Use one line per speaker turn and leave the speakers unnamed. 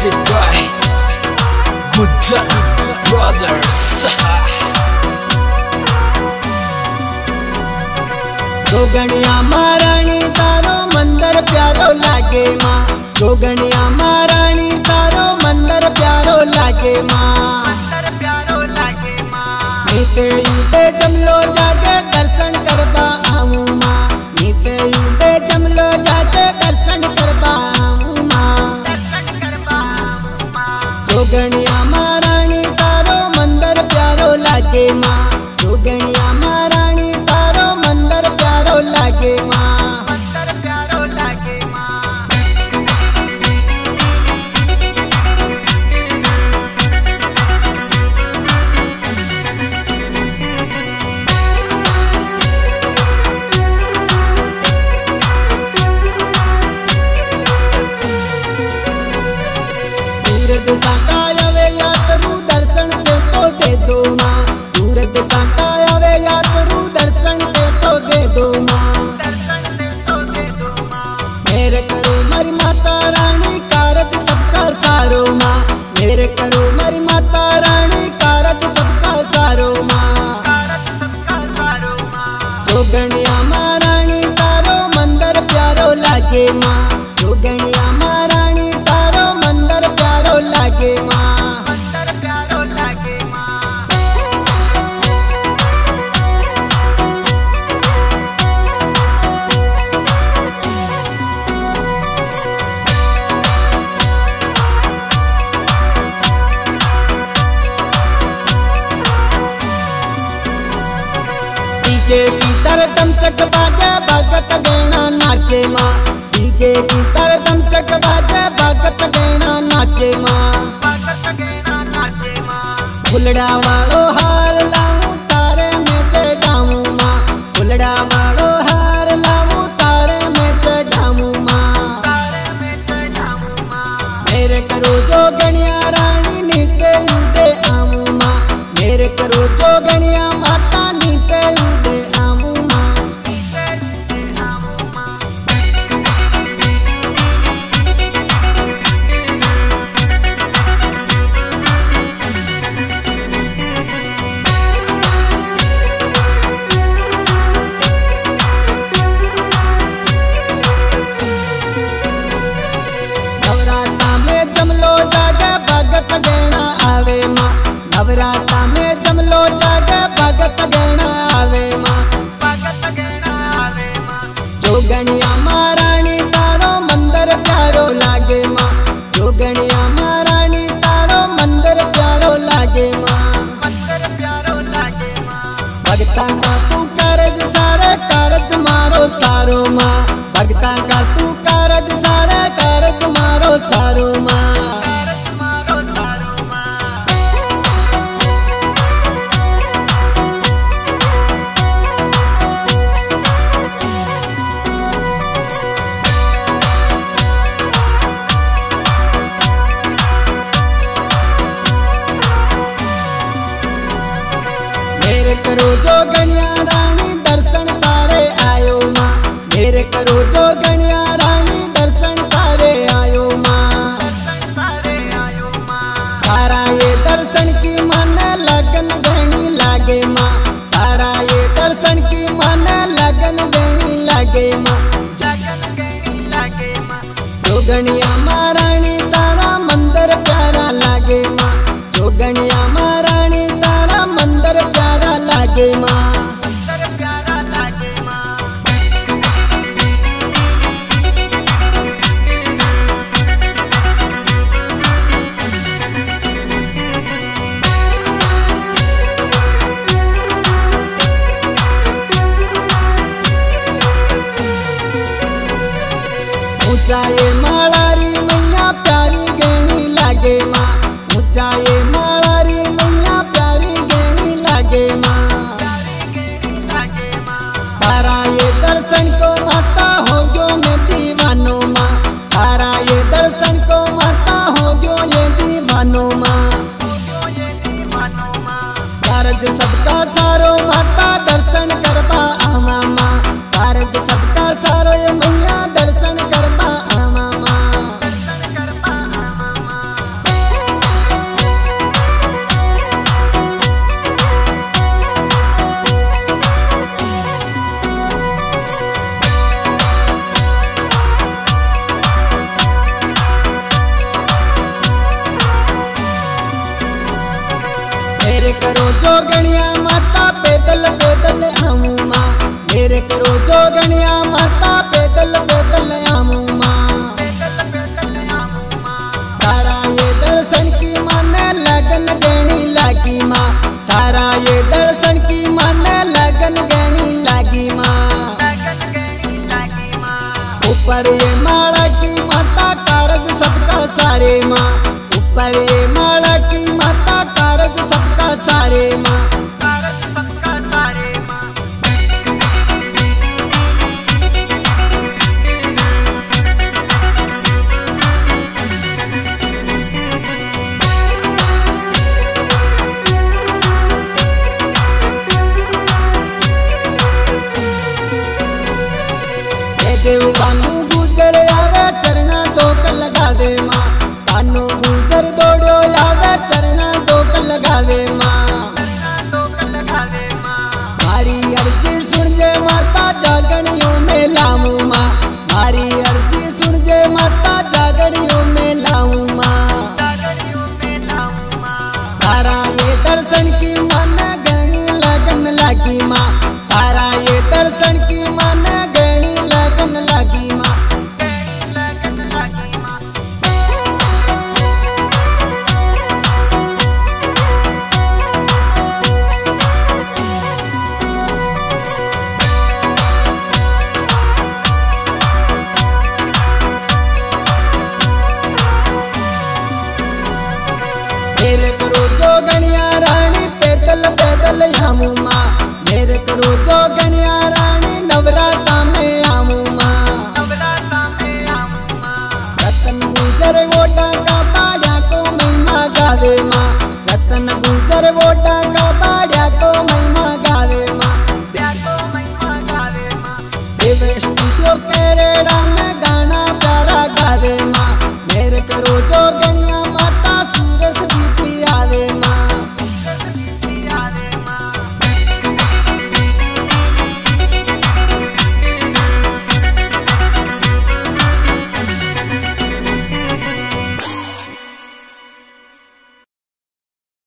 Music by Gujan Brothers।
Jogania महाराणी तारो मंदिर प्यारो लागे माँ, जोगणिया महाराणी तारो मंदिर प्यारो लागे माँ। नीते यूते जमलो जाके दर्शन करवा आऊँ माँ, नीते यूते जमलो जाके दर्शन करवा आऊँ माँ। जोगणिया महाराणी तारो मंदिर प्यारो लागे माँ, जोगणिया महाराणी तारो मंदिर प्यारो लागे माँ। दूर दिशा आवे यात्रु दर्शन के तो दे दो माँ, दूर दिशा आवे यात्रु दर्शन के तो दे दो माँ। मेरे करो मरी माता रानी कारज सबका सारो माँ, मेरे करो मरी माता रानी कारज सबका सारो माँ। जोगणिया महाराणी तारो मंदिर प्यारो लागे माँ, जोगणिया महाराणी तारो मंदिर प्यारो लागे माँ। डीजे की तरदम चक बाजे भगत गैना नाचे माँ, डीजे की तरदम चक बाजे भगत गैना नाचे माँ। फुलड़ा वालो हार लाऊं तारे में चढ़ाऊं माँ, फुलड़ा वालो हार लाऊं तारे में चढ़ाऊं माँ। मेरे करो जोगणिया रानी नीते यूते आऊं माँ, मेरे करो जोगणिया माता नीते यूते आऊं माँ। नवराता में जमलो जागे भगत गैना आवे माँ, नवराता में जमलो जागे भगत गैना आवे माँ। जोगणिया महाराणी तारो मंदिर प्यारो लागे माँ, जोगणिया महाराणी तारो मंदिर प्यारो लागे माँ। भगता का तू कारज सारे कारज मारो सारो माँ, भगता का तू कारज सारे कारज मारो सारो माँ। मेरे करो जोगणिया रानी दर्शन तारे आयो माँ, मेरे करो जोगणिया रानी दर्शन तारे आयो माँ। तारा ये दर्शन की मन लगन गहनी लागे माँ, तारा ये दर्शन की मन लगन गहनी लागे माँ। जोगणिया महाराणी तारा मंदिर प्यारा लागे माँ, जोगणिया महाराणी तारा मंदिर प्यारा लागे माँ। ऊंचाए मालारी मैया प्यारी गहनी लागे माँ, ऊंचाए मालारी मैया प्यारी गहनी लागे माँ। तारा ये दर्शन को माता हो गयो मैं दीवानो माँ, तारा ये दर्शन को माता हो गयो ये दीवानो माँ। कारज सबका सारो माता दर्शन करवा आवा माँ, कारज सबका सारो ये मैया दर्शन करवा आवा माँ। मेरे करो जो गणिया माता पैदल पैदल आऊं माँ, मेरे करो जो गणिया माता पैदल पैदल आऊं माँ। तारा ये दर्शन की मन लगन गणी लागी माँ, तारा ये दर्शन की मन लगन गणी लागी माँ। ऊपर ये माला की माता कारज सबका सारे माँ, ऊपर ये माला की माता कारज सबका सारे माँ, कारज सबका सारे माँ। देव कानू गुजर आवे चरना दोक लगावे माँ, कानू गुजर दौड़ो आवे चरना दोक लगावे माँ। मारी अर्जी सुन जे माता जागणियों में लाऊं माँ, मारी अर्जी सुन जे माता जागणियों में लाऊं माँ। तारा ये दर्शन की मन गणी लगन लागी माँ, तारा ये दर्शन की मन गणी लगन लागी माँ। मेरे करो जो गणिया रानी पैदल पैदल आऊं माँ, मेरे करो जो गणिया रानी नवराता में आऊं माँ। रतन गुजर वोटा का बाजा को महिमा गावे माँ, रतन गुजर वोटा